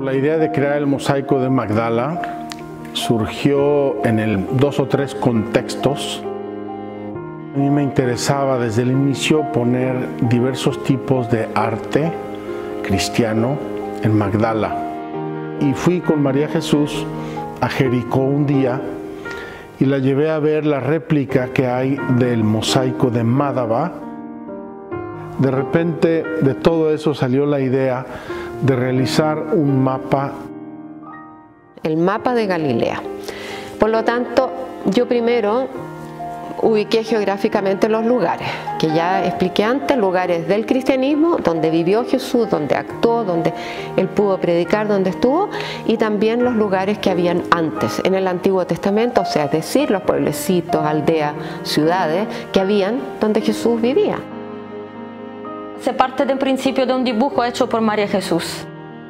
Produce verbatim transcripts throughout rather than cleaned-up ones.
La idea de crear el mosaico de Magdala surgió en el, dos o tres contextos. A mí me interesaba desde el inicio poner diversos tipos de arte cristiano en Magdala. Y fui con María Jesús a Jericó un día y la llevé a ver la réplica que hay del mosaico de Mádaba. De repente de todo eso salió la idea de realizar un mapa. El mapa de Galilea. Por lo tanto, yo primero ubiqué geográficamente los lugares, que ya expliqué antes, lugares del cristianismo, donde vivió Jesús, donde actuó, donde él pudo predicar, donde estuvo, y también los lugares que habían antes, en el Antiguo Testamento, o sea, es decir, los pueblecitos, aldeas, ciudades que habían donde Jesús vivía. Se parte de un principio de un dibujo hecho por María Jesús.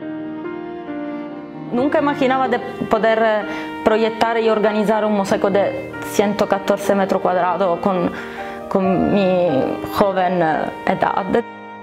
Nunca imaginaba de poder proyectar y organizar un mosaico de ciento catorce metros cuadrados con, con mi joven edad.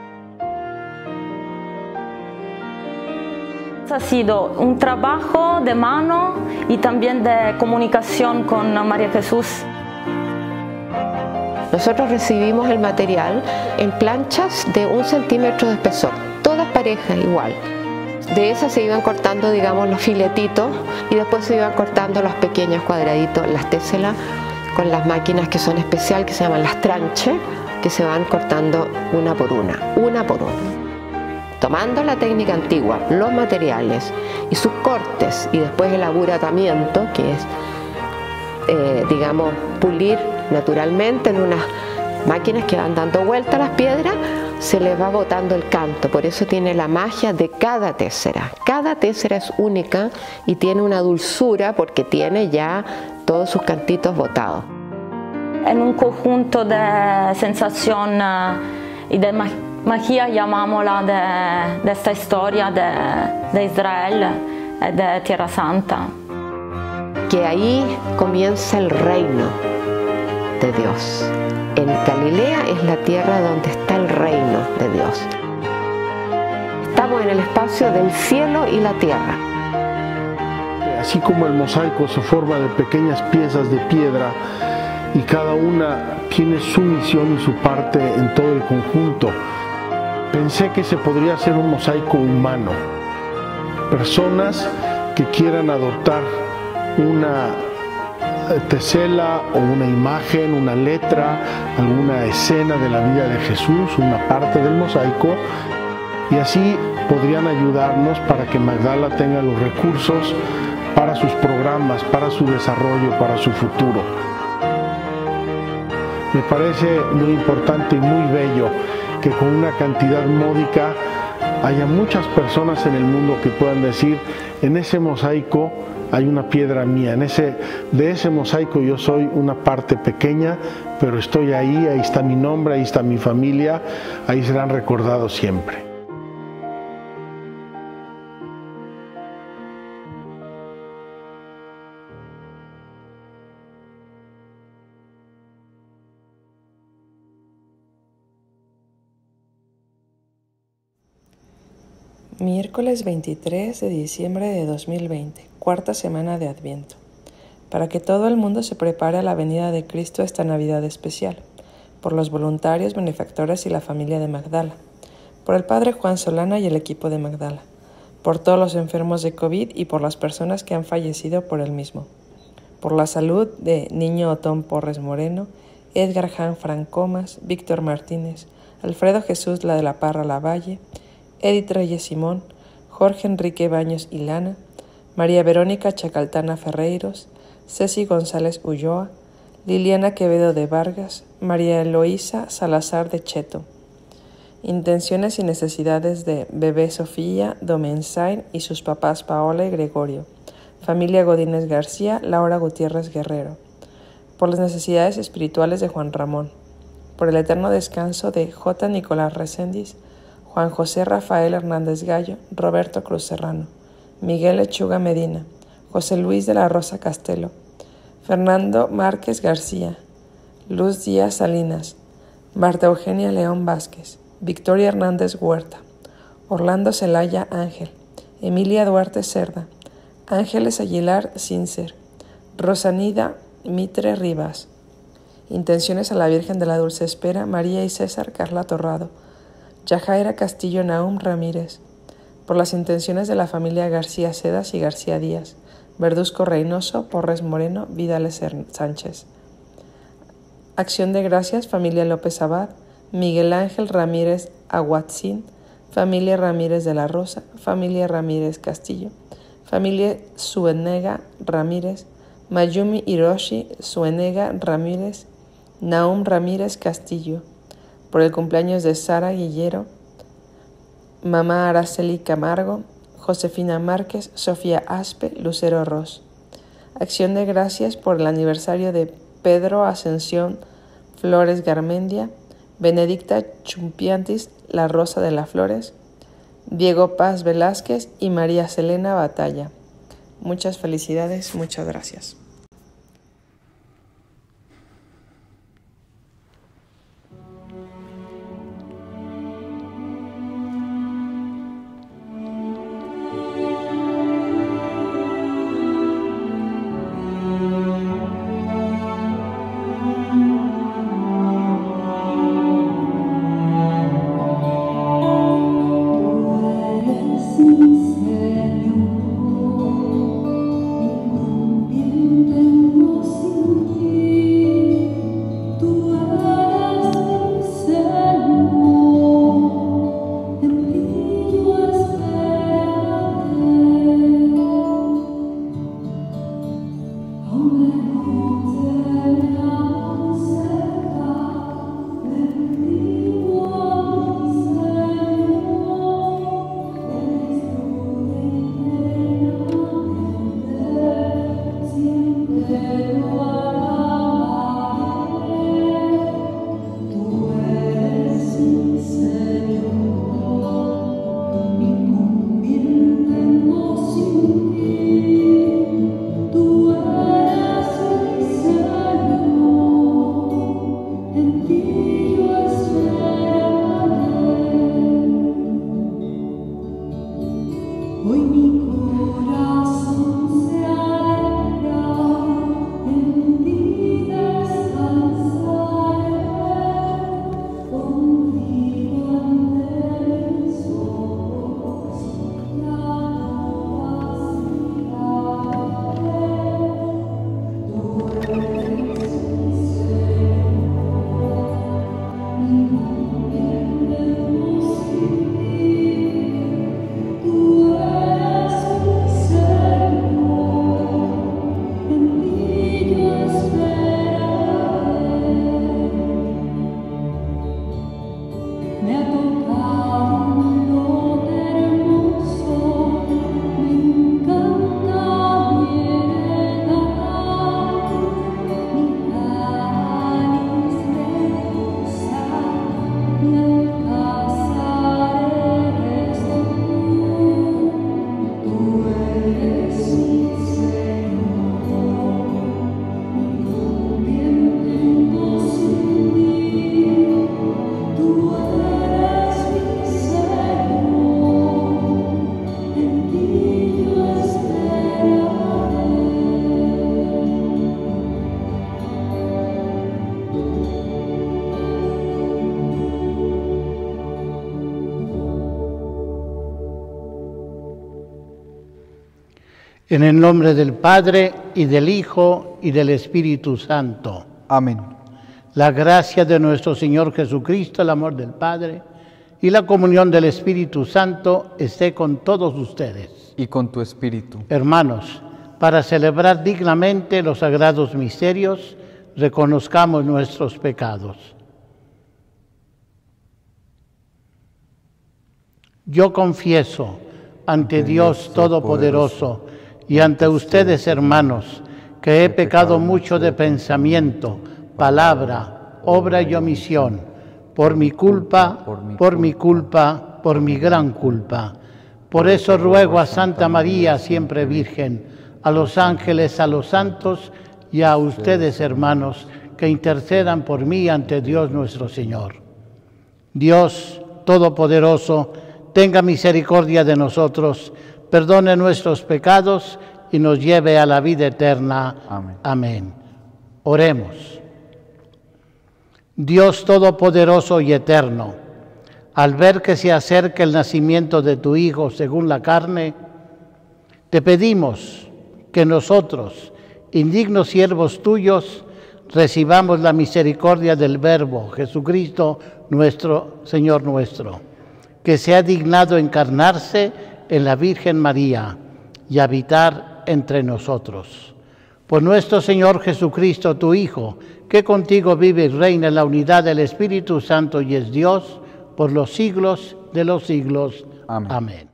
Ha sido un trabajo de mano y también de comunicación con María Jesús. Nosotros recibimos el material en planchas de un centímetro de espesor, todas parejas igual. De esas se iban cortando, digamos, los filetitos y después se iban cortando los pequeños cuadraditos, las téselas, con las máquinas que son especiales, que se llaman las tranches, que se van cortando una por una, una por una. Tomando la técnica antigua, los materiales y sus cortes y después el aburatamiento, que es, eh, digamos, pulir naturalmente en unas máquinas que van dando vuelta a las piedras, se les va botando el canto. Por eso tiene la magia de cada tésera. Cada tésera es única y tiene una dulzura porque tiene ya todos sus cantitos botados. En un conjunto de sensación y de magia, llamámosla, de, de esta historia de, de Israel, de Tierra Santa. Que ahí comienza el reino de Dios. En Galilea es la tierra donde está el reino de Dios. Estamos en el espacio del cielo y la tierra. Así como el mosaico se forma de pequeñas piezas de piedra y cada una tiene su misión y su parte en todo el conjunto, pensé que se podría hacer un mosaico humano. Personas que quieran adoptar una tesela o una imagen, una letra, alguna escena de la vida de Jesús, una parte del mosaico, y así podrían ayudarnos para que Magdala tenga los recursos para sus programas, para su desarrollo, para su futuro. Me parece muy importante y muy bello que con una cantidad módica haya muchas personas en el mundo que puedan decir: en ese mosaico hay una piedra mía, en ese, de ese mosaico yo soy una parte pequeña, pero estoy ahí, ahí está mi nombre, ahí está mi familia, ahí serán recordados siempre. Miércoles veintitrés de diciembre de dos mil veinte, cuarta semana de Adviento. Para que todo el mundo se prepare a la venida de Cristo esta Navidad especial, por los voluntarios, benefactores y la familia de Magdala, por el Padre Juan Solana y el equipo de Magdala, por todos los enfermos de COVID y por las personas que han fallecido por el mismo, por la salud de Niño Otón Porres Moreno, Edgar Jan Francomas, Víctor Martínez, Alfredo Jesús La de la Parra Lavalle, Edith Reyes Simón, Jorge Enrique Baños Ilana, María Verónica Chacaltana Ferreiros, Ceci González Ulloa, Liliana Quevedo de Vargas, María Eloísa Salazar de Cheto. Intenciones y necesidades de Bebé Sofía Domensain y sus papás Paola y Gregorio, familia Godínez García, Laura Gutiérrez Guerrero, por las necesidades espirituales de Juan Ramón, por el eterno descanso de J. Nicolás Reséndiz, Juan José Rafael Hernández Gallo, Roberto Cruz Serrano, Miguel Lechuga Medina, José Luis de la Rosa Castelo, Fernando Márquez García, Luz Díaz Salinas, Marta Eugenia León Vázquez, Victoria Hernández Huerta, Orlando Celaya Ángel, Emilia Duarte Cerda, Ángeles Aguilar Cincer, Rosanida Mitre Rivas. Intenciones a la Virgen de la Dulce Espera, María y César Carla Torrado, Yajaira Castillo Naum Ramírez. Por las intenciones de la familia García Cedas y García Díaz, Verduzco Reynoso, Porres Moreno, Vidales Sánchez. Acción de Gracias, familia López Abad, Miguel Ángel Ramírez Aguatzin, familia Ramírez de la Rosa, familia Ramírez Castillo, familia Suenega Ramírez, Mayumi Hiroshi Suenega Ramírez, Naum Ramírez Castillo. Por el cumpleaños de Sara Guillero, mamá Araceli Camargo, Josefina Márquez, Sofía Aspe, Lucero Ross. Acción de Gracias por el aniversario de Pedro Ascensión Flores Garmendia, Benedicta Chumpiantis La Rosa de las Flores, Diego Paz Velázquez y María Selena Batalla. Muchas felicidades, muchas gracias. En el nombre del Padre, y del Hijo, y del Espíritu Santo. Amén. La gracia de nuestro Señor Jesucristo, el amor del Padre, y la comunión del Espíritu Santo esté con todos ustedes. Y con tu espíritu. Hermanos, para celebrar dignamente los sagrados misterios, reconozcamos nuestros pecados. Yo confieso ante Dios Todopoderoso y ante ustedes, hermanos, que he pecado mucho de pensamiento, palabra, obra y omisión, por mi culpa, por mi culpa, por mi gran culpa. Por eso ruego a Santa María, siempre Virgen, a los ángeles, a los santos y a ustedes, hermanos, que intercedan por mí ante Dios nuestro Señor. Dios Todopoderoso, tenga misericordia de nosotros, perdone nuestros pecados y nos lleve a la vida eterna. Amén. Amén. Oremos. Dios Todopoderoso y Eterno, al ver que se acerca el nacimiento de tu Hijo según la carne, te pedimos que nosotros, indignos siervos tuyos, recibamos la misericordia del Verbo, Jesucristo, nuestro Señor nuestro, que se ha dignado encarnarse en la Virgen María y habitar entre nosotros. Por nuestro Señor Jesucristo, tu Hijo, que contigo vive y reina en la unidad del Espíritu Santo y es Dios, por los siglos de los siglos. Amén. Amén.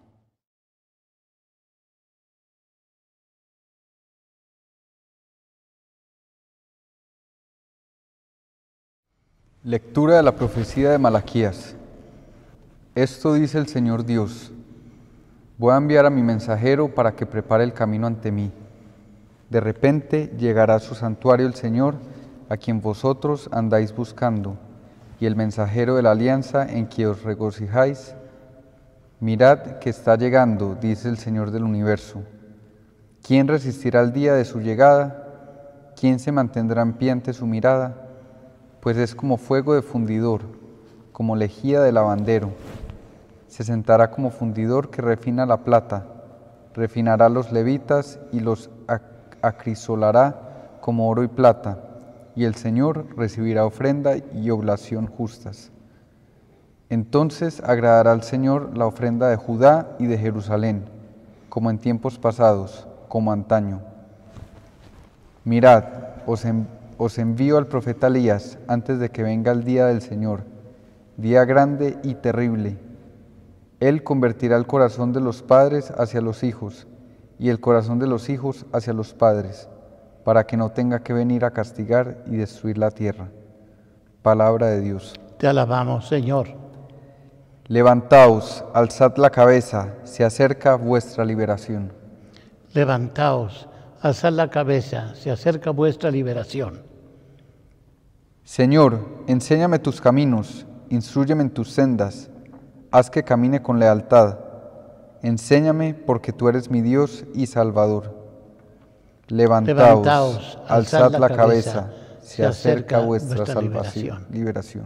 Lectura de la profecía de Malaquías. Esto dice el Señor Dios: voy a enviar a mi mensajero para que prepare el camino ante mí. De repente llegará a su santuario el Señor, a quien vosotros andáis buscando, y el mensajero de la alianza en que os regocijáis. Mirad que está llegando, dice el Señor del universo. ¿Quién resistirá el día de su llegada? ¿Quién se mantendrá en pie ante su mirada? Pues es como fuego de fundidor, como lejía de lavandero. Se sentará como fundidor que refina la plata, refinará a los levitas y los acrisolará como oro y plata, y el Señor recibirá ofrenda y oblación justas. Entonces agradará al Señor la ofrenda de Judá y de Jerusalén, como en tiempos pasados, como antaño. Mirad, os envío Os envío al profeta Elías antes de que venga el día del Señor, día grande y terrible. Él convertirá el corazón de los padres hacia los hijos y el corazón de los hijos hacia los padres, para que no tenga que venir a castigar y destruir la tierra. Palabra de Dios. Te alabamos, Señor. Levantaos, alzad la cabeza, se acerca vuestra liberación. Levantaos, alzad la cabeza, se acerca vuestra liberación. Señor, enséñame tus caminos, instrúyeme en tus sendas, haz que camine con lealtad. Enséñame porque tú eres mi Dios y Salvador. Levantaos, Levantaos alzad, alzad la, la cabeza, cabeza, se acerca vuestra, vuestra salvación, liberación. liberación.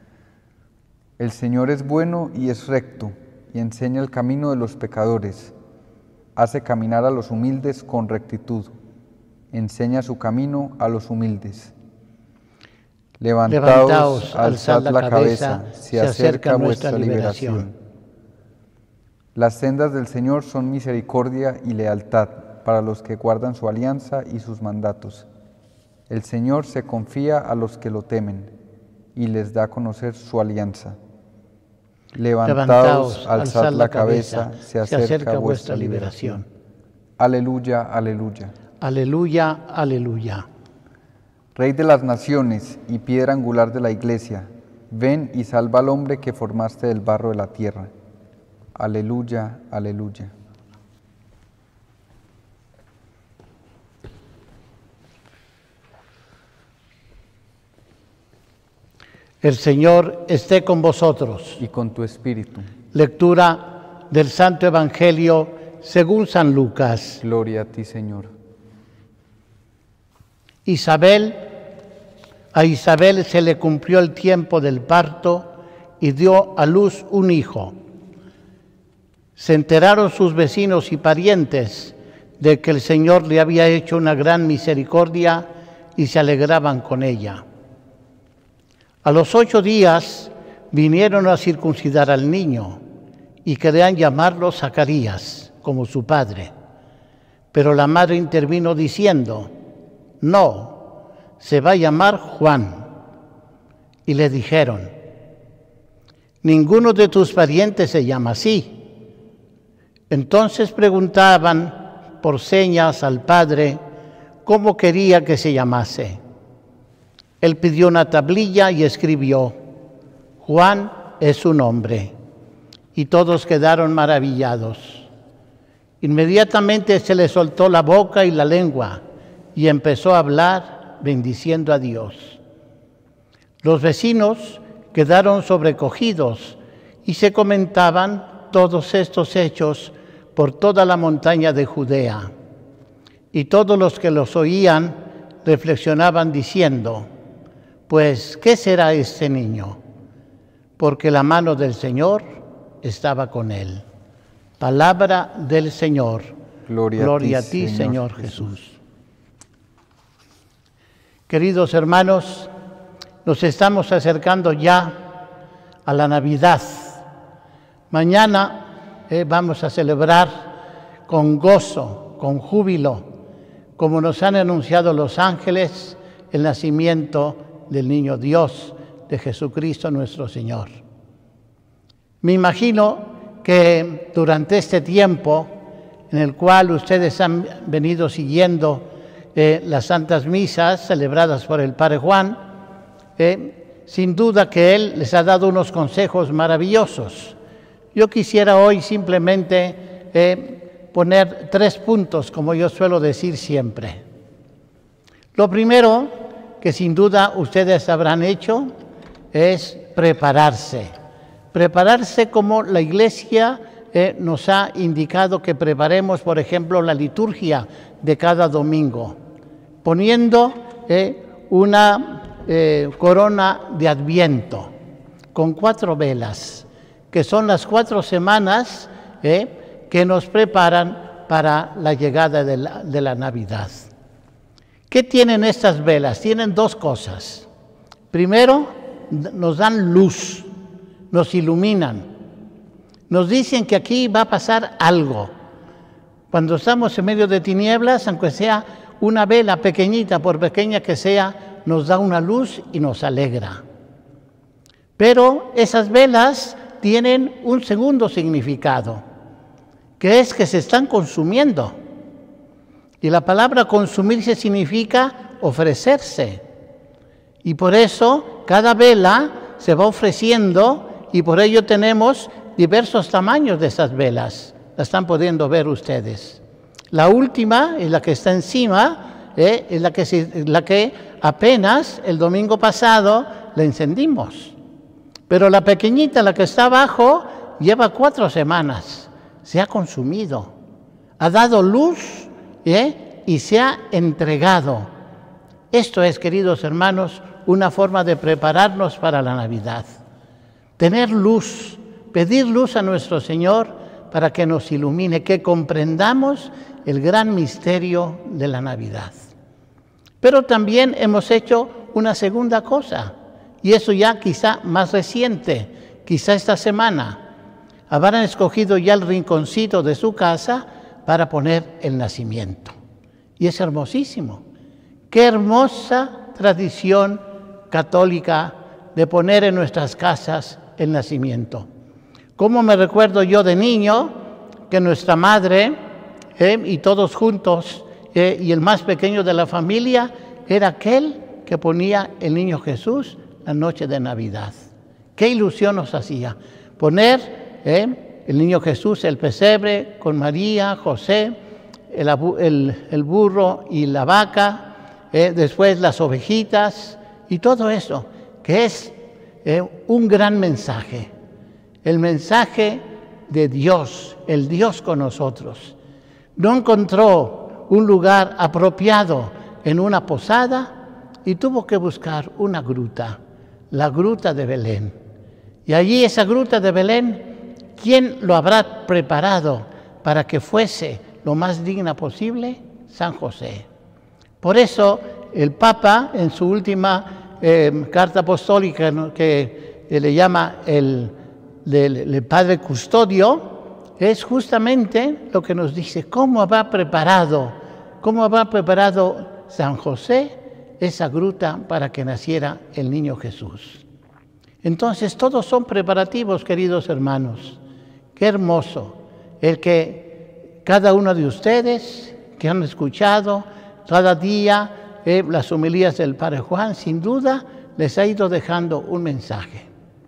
El Señor es bueno y es recto, y enseña el camino de los pecadores. Hace caminar a los humildes con rectitud, enseña su camino a los humildes. Levantaos, Levantaos alzad la cabeza, se acerca vuestra liberación. liberación. Las sendas del Señor son misericordia y lealtad para los que guardan su alianza y sus mandatos. El Señor se confía a los que lo temen y les da a conocer su alianza. Levantaos, Levantaos alzad la cabeza, se acerca, se acerca vuestra liberación. liberación. Aleluya, aleluya. Aleluya, aleluya. Rey de las naciones y piedra angular de la iglesia, ven y salva al hombre que formaste del barro de la tierra. Aleluya, aleluya. El Señor esté con vosotros. Y con tu espíritu. Lectura del Santo Evangelio según San Lucas. Gloria a ti, Señor. Isabel, a Isabel se le cumplió el tiempo del parto y dio a luz un hijo. Se enteraron sus vecinos y parientes de que el Señor le había hecho una gran misericordia y se alegraban con ella. A los ocho días vinieron a circuncidar al niño y querían llamarlo Zacarías, como su padre. Pero la madre intervino diciendo: no, se va a llamar Juan. Y le dijeron: ninguno de tus parientes se llama así. Entonces preguntaban por señas al padre cómo quería que se llamase. Él pidió una tablilla y escribió: Juan es su nombre. Y todos quedaron maravillados. Inmediatamente se le soltó la boca y la lengua y empezó a hablar bendiciendo a Dios. Los vecinos quedaron sobrecogidos y se comentaban todos estos hechos por toda la montaña de Judea. Y todos los que los oían reflexionaban diciendo, pues, ¿qué será este niño? Porque la mano del Señor estaba con él. Palabra del Señor. Gloria, Gloria a ti, Señor Jesús. Queridos hermanos, nos estamos acercando ya a la Navidad. Mañana eh, vamos a celebrar con gozo, con júbilo, como nos han anunciado los ángeles, el nacimiento del niño Dios, de Jesucristo nuestro Señor. Me imagino que durante este tiempo en el cual ustedes han venido siguiendo eh, las santas misas celebradas por el Padre Juan, eh, sin duda que él les ha dado unos consejos maravillosos. Yo quisiera hoy simplemente eh, poner tres puntos, como yo suelo decir siempre. Lo primero, que sin duda ustedes habrán hecho, es prepararse. Prepararse como la Iglesia eh, nos ha indicado que preparemos, por ejemplo, la liturgia de cada domingo, poniendo eh, una eh, corona de Adviento con cuatro velas, que son las cuatro semanas eh, que nos preparan para la llegada de la, de la Navidad. ¿Qué tienen estas velas? Tienen dos cosas. Primero, nos dan luz, nos iluminan, nos dicen que aquí va a pasar algo. Cuando estamos en medio de tinieblas, aunque sea una vela pequeñita, por pequeña que sea, nos da una luz y nos alegra. Pero esas velas tienen un segundo significado, que es que se están consumiendo. Y la palabra consumirse significa ofrecerse. Y por eso cada vela se va ofreciendo y por ello tenemos diversos tamaños de esas velas. La están pudiendo ver ustedes. La última es la que está encima, eh, es la que, se, la que apenas el domingo pasado la encendimos. Pero la pequeñita, la que está abajo, lleva cuatro semanas. Se ha consumido. Ha dado luz ¿eh? y se ha entregado. Esto es, queridos hermanos, una forma de prepararnos para la Navidad. Tener luz, pedir luz a nuestro Señor para que nos ilumine, que comprendamos el gran misterio de la Navidad. Pero también hemos hecho una segunda cosa, y eso ya quizá más reciente, quizá esta semana. Habrán escogido ya el rinconcito de su casa para poner el nacimiento. Y es hermosísimo. Qué hermosa tradición católica de poner en nuestras casas el nacimiento. Como me recuerdo yo de niño que nuestra madre eh, y todos juntos eh, y el más pequeño de la familia era aquel que ponía el niño Jesús la noche de Navidad. Qué ilusión nos hacía poner eh, el niño Jesús, el pesebre con María, José, el, el, el burro y la vaca, eh, después las ovejitas y todo eso, que es eh, un gran mensaje, el mensaje de Dios, el Dios con nosotros. No encontró un lugar apropiado en una posada y tuvo que buscar una gruta, la gruta de Belén. Y allí esa gruta de Belén, ¿quién lo habrá preparado para que fuese lo más digna posible? San José. Por eso el Papa en su última eh, carta apostólica, ¿no? que eh, le llama el, el, el Padre Custodio, es justamente lo que nos dice, cómo habrá preparado, cómo habrá preparado San José esa gruta para que naciera el niño Jesús. Entonces todos son preparativos, queridos hermanos. Qué hermoso el que cada uno de ustedes que han escuchado cada día eh, las homilías del Padre Juan, sin duda les ha ido dejando un mensaje.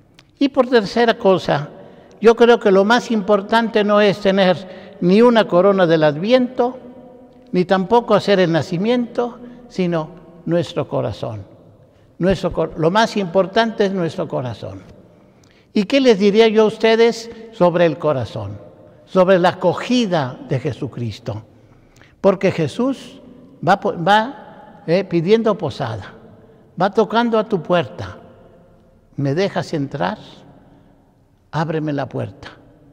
Y por tercera cosa, yo creo que lo más importante no es tener ni una corona del Adviento, ni tampoco hacer el nacimiento, sino nuestro corazón. Nuestro, lo más importante es nuestro corazón. ¿Y qué les diría yo a ustedes sobre el corazón? sobre la acogida de Jesucristo. Porque Jesús va, va eh, pidiendo posada, va tocando a tu puerta. ¿Me dejas entrar? Ábreme la puerta.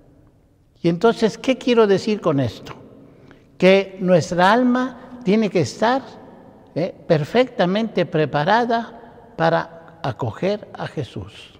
Y entonces, ¿qué quiero decir con esto? Que nuestra alma tiene que estar eh, perfectamente preparada para acoger a Jesús.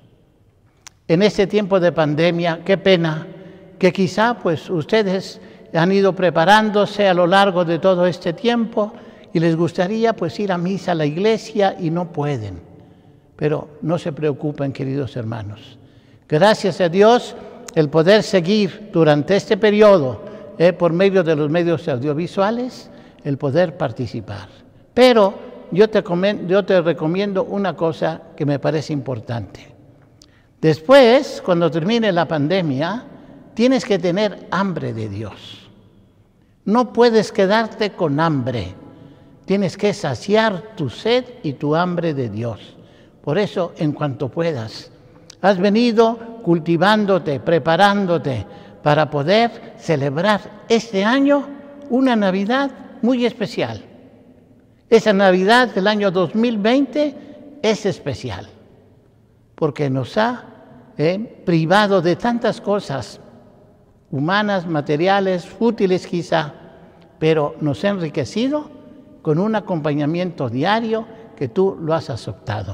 En este tiempo de pandemia, qué pena que quizá pues ustedes han ido preparándose a lo largo de todo este tiempo y les gustaría pues ir a misa a la iglesia y no pueden. Pero no se preocupen, queridos hermanos. Gracias a Dios, el poder seguir durante este periodo, eh, por medio de los medios audiovisuales, el poder participar. Pero yo te, yo te recomiendo una cosa que me parece importante. Después, cuando termine la pandemia, tienes que tener hambre de Dios. No puedes quedarte con hambre. Tienes que saciar tu sed y tu hambre de Dios. Por eso, en cuanto puedas, has venido cultivándote, preparándote para poder celebrar este año una Navidad muy especial. Esa Navidad del año dos mil veinte es especial porque nos ha eh, privado de tantas cosas humanas, materiales, fútiles quizá, pero nos ha enriquecido con un acompañamiento diario que tú lo has aceptado.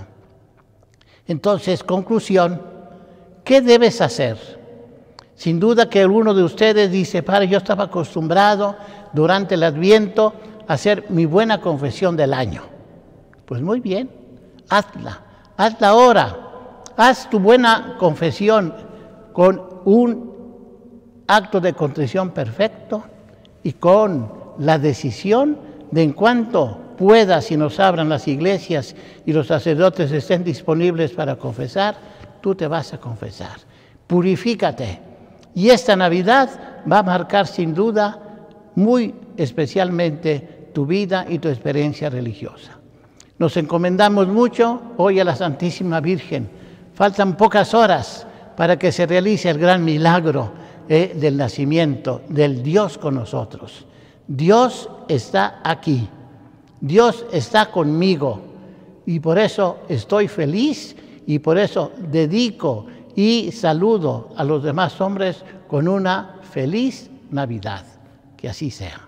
Entonces, conclusión, ¿qué debes hacer? Sin duda que alguno de ustedes dice, Padre, yo estaba acostumbrado durante el Adviento a hacer mi buena confesión del año. Pues muy bien, hazla, hazla ahora. Haz tu buena confesión con un acto de contrición perfecto y con la decisión de en cuanto puedas y nos abran las iglesias y los sacerdotes estén disponibles para confesar, tú te vas a confesar. Purifícate. Y esta Navidad va a marcar sin duda muy especialmente tu vida y tu experiencia religiosa. Nos encomendamos mucho hoy a la Santísima Virgen. Faltan pocas horas para que se realice el gran milagro eh, del nacimiento del Dios con nosotros. Dios está aquí. Dios está conmigo y por eso estoy feliz y por eso dedico y saludo a los demás hombres con una feliz Navidad. Que así sea.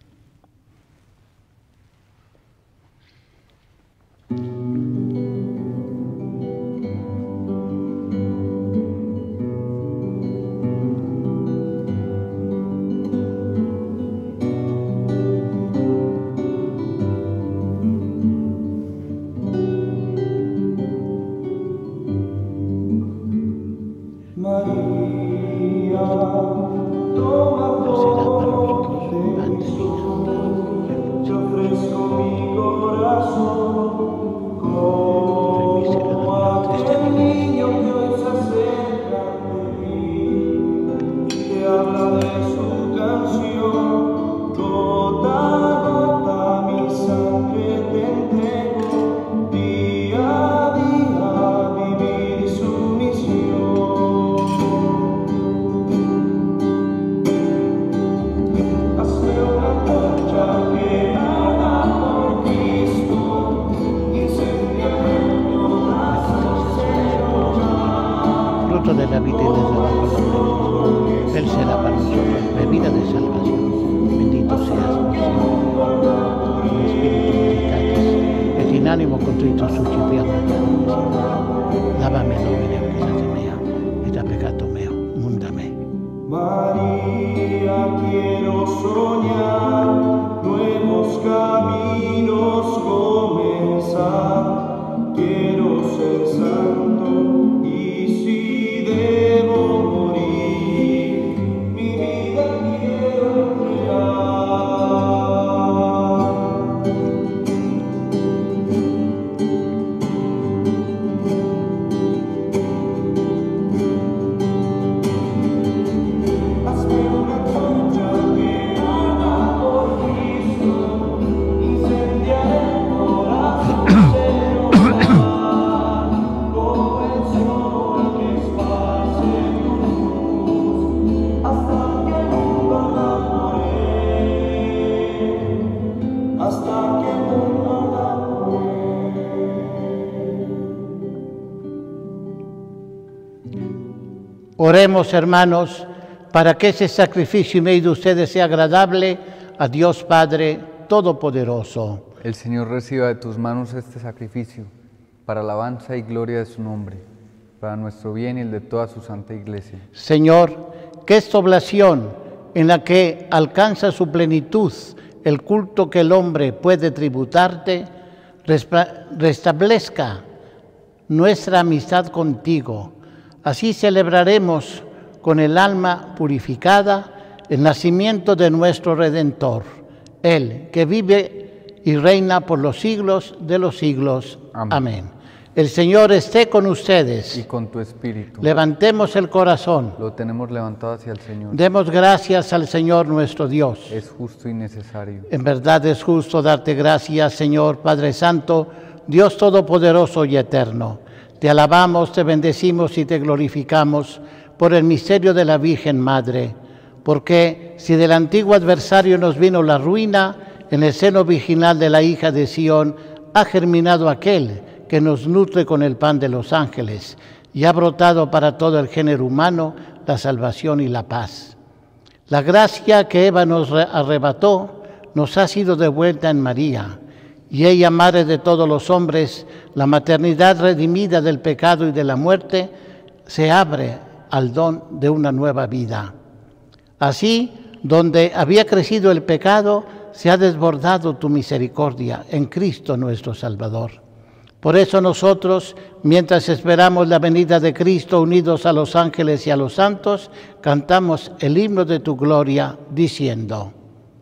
De la vida y del trabajo, Él será para nosotros bebida de salvación. Bendito seas por siempre. Espíritu Veritatis, et in animo contrito suscipiam Señor. Lávame nomine gratia mea, et a peccato meo, mundame. María, quiero soñar nuevos caminos comenzar. Quiero ser santo. Hasta Oremos, hermanos, para que ese sacrificio made de ustedes sea agradable a Dios Padre Todopoderoso. El Señor reciba de tus manos este sacrificio, para alabanza y gloria de su nombre, para nuestro bien y el de toda su santa Iglesia. Señor, que esta oblación en la que alcanza su plenitud el culto que el hombre puede tributarte, restablezca nuestra amistad contigo. Así celebraremos con el alma purificada el nacimiento de nuestro Redentor, Él que vive y reina por los siglos de los siglos. Amén. Amén. El Señor esté con ustedes. Y con tu espíritu. Levantemos el corazón. Lo tenemos levantado hacia el Señor. Demos gracias al Señor nuestro Dios. Es justo y necesario. En verdad es justo darte gracias, Señor Padre Santo, Dios Todopoderoso y Eterno. Te alabamos, te bendecimos y te glorificamos por el misterio de la Virgen Madre. Porque si del antiguo adversario nos vino la ruina, en el seno virginal de la hija de Sión ha germinado aquel que nos nutre con el pan de los ángeles y ha brotado para todo el género humano la salvación y la paz. La gracia que Eva nos arrebató nos ha sido devuelta en María, y ella, madre de todos los hombres, la maternidad redimida del pecado y de la muerte, se abre al don de una nueva vida. Así, donde había crecido el pecado, se ha desbordado tu misericordia en Cristo nuestro Salvador. Por eso nosotros, mientras esperamos la venida de Cristo, unidos a los ángeles y a los santos, cantamos el himno de tu gloria, diciendo: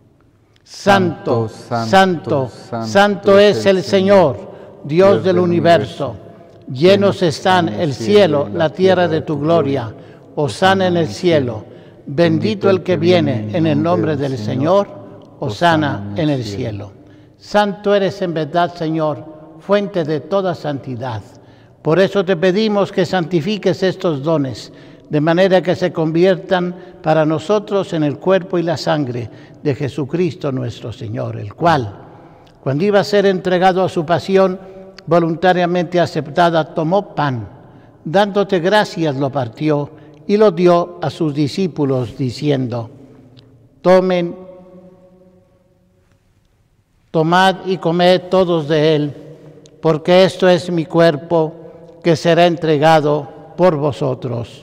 Santo, Santo, Santo, Santo, Santo es el Señor, Dios, Dios del universo. Llenos están el cielo, la tierra de tu gloria. Hosana en el cielo. Bendito el que viene en el nombre del Señor. Hosana en el cielo. Santo eres en verdad, Señor, fuente de toda santidad. Por eso te pedimos que santifiques estos dones, de manera que se conviertan para nosotros en el cuerpo y la sangre de Jesucristo nuestro Señor, el cual, cuando iba a ser entregado a su pasión voluntariamente aceptada, tomó pan, dándote gracias lo partió y lo dio a sus discípulos, diciendo: Tomen, tomad y comed todos de él, porque esto es mi cuerpo que será entregado por vosotros.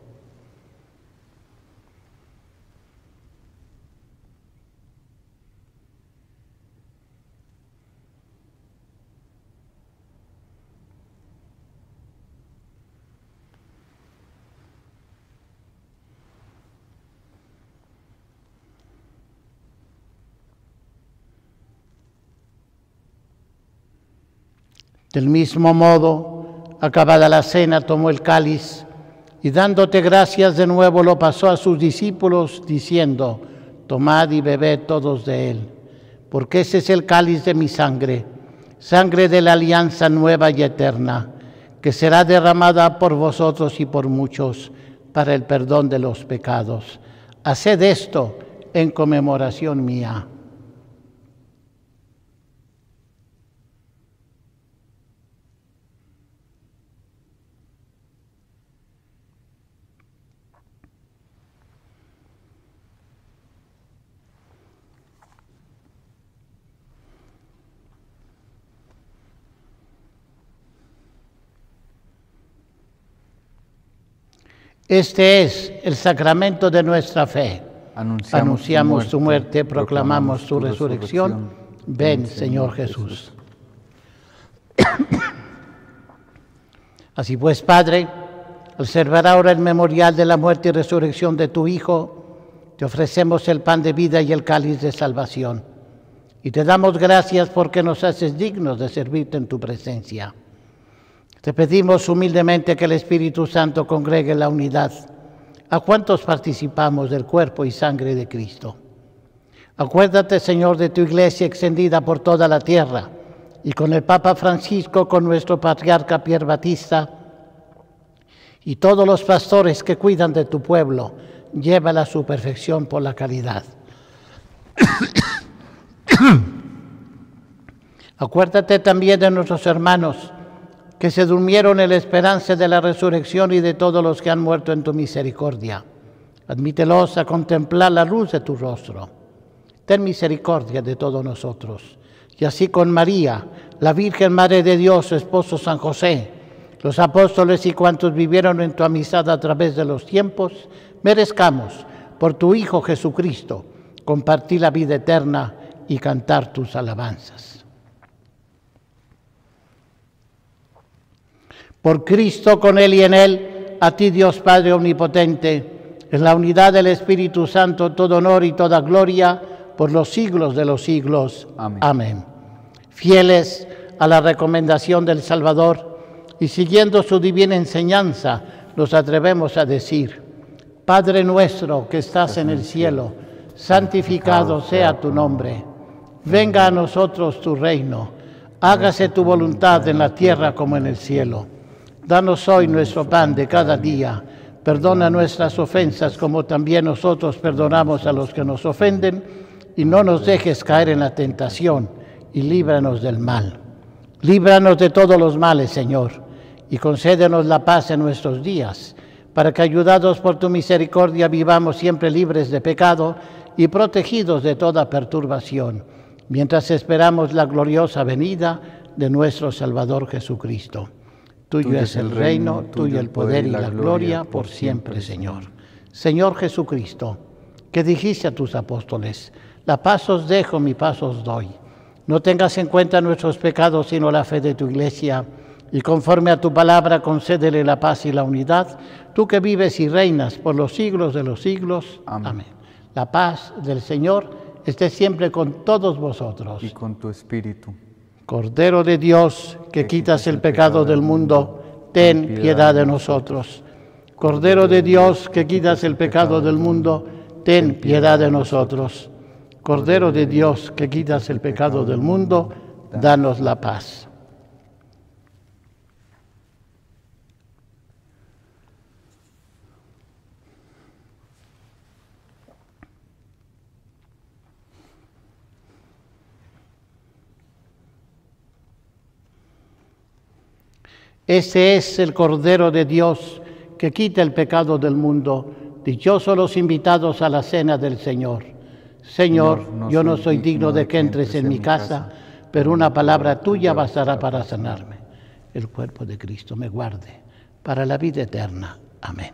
Del mismo modo, acabada la cena, tomó el cáliz y dándote gracias de nuevo lo pasó a sus discípulos, diciendo: Tomad y bebed todos de él, porque ese es el cáliz de mi sangre, sangre de la alianza nueva y eterna, que será derramada por vosotros y por muchos para el perdón de los pecados. Haced esto en conmemoración mía. Este es el sacramento de nuestra fe. Anunciamos, Anunciamos tu muerte, muerte proclamamos tu resurrección. Ven, Señor Jesús. Así pues, Padre, al celebrar ahora el memorial de la muerte y resurrección de tu Hijo, te ofrecemos el pan de vida y el cáliz de salvación. Y te damos gracias porque nos haces dignos de servirte en tu presencia. Te pedimos humildemente que el Espíritu Santo congregue la unidad a cuantos participamos del cuerpo y sangre de Cristo. Acuérdate, Señor, de tu iglesia extendida por toda la tierra y con el Papa Francisco, con nuestro patriarca Pier Batista y todos los pastores que cuidan de tu pueblo, llévala a su perfección por la caridad. Acuérdate también de nuestros hermanos, que se durmieron en la esperanza de la resurrección y de todos los que han muerto en tu misericordia. Admítelos a contemplar la luz de tu rostro. Ten misericordia de todos nosotros. Y así con María, la Virgen Madre de Dios, su esposo San José, los apóstoles y cuantos vivieron en tu amistad a través de los tiempos, merezcamos, por tu Hijo Jesucristo, compartir la vida eterna y cantar tus alabanzas. Por Cristo, con Él y en Él, a ti Dios Padre Omnipotente, en la unidad del Espíritu Santo, todo honor y toda gloria, por los siglos de los siglos. Amén. Amén. Fieles a la recomendación del Salvador y siguiendo su divina enseñanza, nos atrevemos a decir: Padre nuestro que estás en el cielo, santificado sea tu nombre. Venga a nosotros tu reino. Hágase tu voluntad en la tierra como en el cielo. Danos hoy nuestro pan de cada día. Perdona nuestras ofensas como también nosotros perdonamos a los que nos ofenden. Y no nos dejes caer en la tentación, y líbranos del mal. Líbranos de todos los males, Señor, y concédenos la paz en nuestros días, para que, ayudados por tu misericordia, vivamos siempre libres de pecado y protegidos de toda perturbación, mientras esperamos la gloriosa venida de nuestro Salvador Jesucristo. Tuyo, tuyo es el reino, tuyo el poder y la gloria por siempre, Señor. Señor Jesucristo, que dijiste a tus apóstoles: la paz os dejo, mi paz os doy. No tengas en cuenta nuestros pecados, sino la fe de tu Iglesia, y conforme a tu palabra concédele la paz y la unidad, tú que vives y reinas por los siglos de los siglos. Amén. Amén. La paz del Señor esté siempre con todos vosotros. Y con tu espíritu. Cordero de Dios, que quitas el pecado del mundo, ten piedad de nosotros. Cordero de Dios, que quitas el pecado del mundo, ten piedad de nosotros. Cordero de Dios, que quitas el pecado del mundo, danos la paz. Ese es el Cordero de Dios que quita el pecado del mundo. Dichosos los invitados a la cena del Señor. Señor, Señor no yo no soy digno de que entres en mi casa, pero una palabra tuya bastará para sanarme. El cuerpo de Cristo me guarde para la vida eterna. Amén.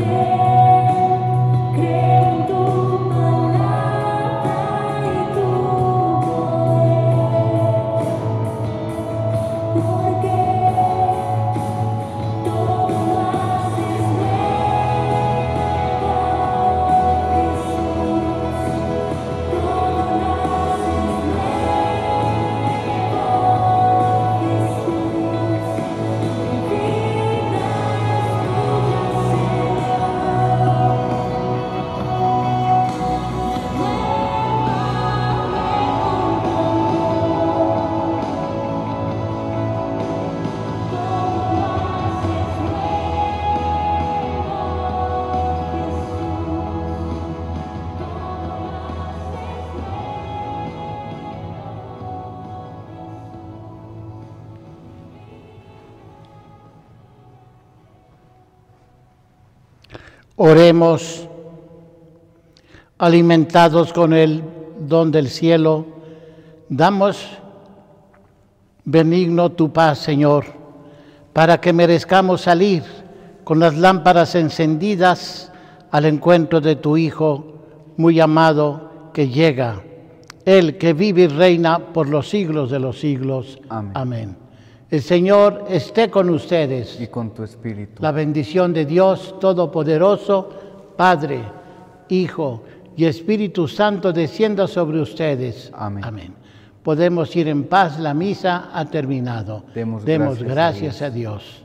Oremos, alimentados con el don del cielo, damos benigno tu paz, Señor, para que merezcamos salir con las lámparas encendidas al encuentro de tu Hijo muy amado que llega, Él que vive y reina por los siglos de los siglos. Amén. Amén. El Señor esté con ustedes. Y con tu espíritu. La bendición de Dios Todopoderoso, Padre, Hijo y Espíritu Santo descienda sobre ustedes. Amén. Amén. Podemos ir en paz, la misa ha terminado. Demos, Demos gracias, gracias a a Dios.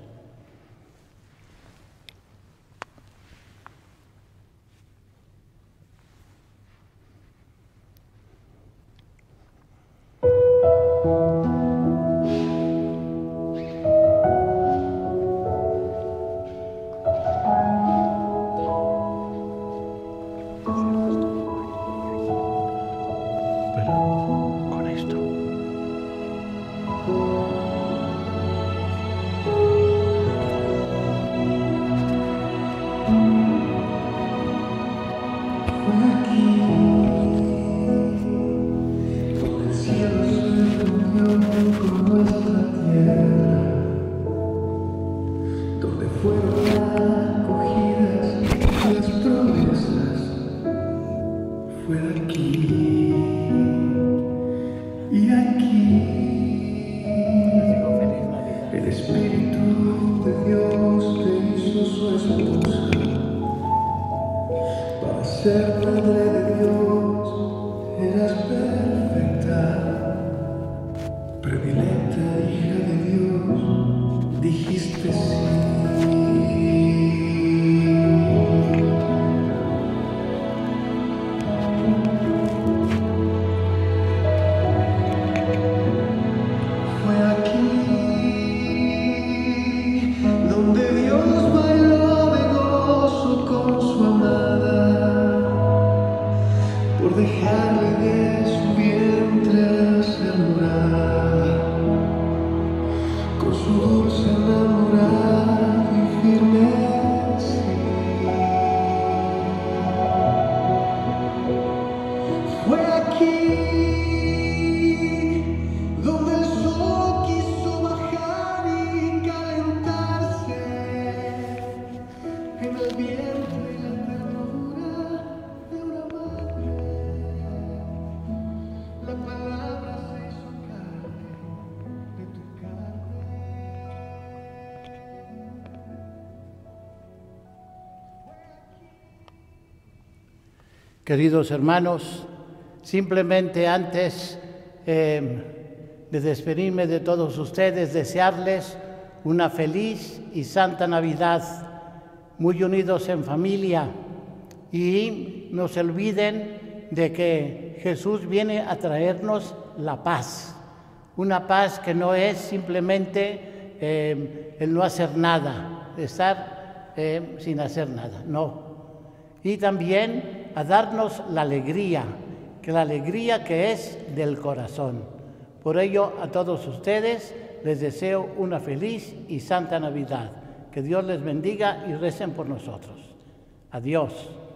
Queridos hermanos, simplemente antes eh, de despedirme de todos ustedes, desearles una feliz y santa Navidad, muy unidos en familia, y no se olviden de que Jesús viene a traernos la paz, una paz que no es simplemente eh, el no hacer nada, estar eh, sin hacer nada, no. Y también a darnos la alegría, que la alegría que es del corazón. Por ello, a todos ustedes les deseo una feliz y santa Navidad. Que Dios les bendiga y recen por nosotros. Adiós.